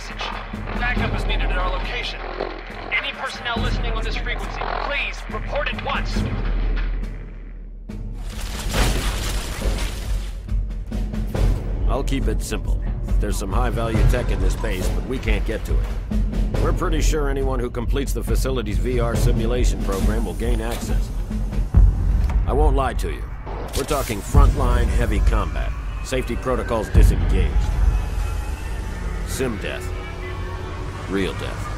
message. Backup is needed at our location. Any personnel listening on this frequency, please report at once. I'll keep it simple. There's some high-value tech in this base, but we can't get to it. We're pretty sure anyone who completes the facility's VR simulation program will gain access. I won't lie to you. We're talking frontline heavy combat. Safety protocols disengaged. Sim death. Real death.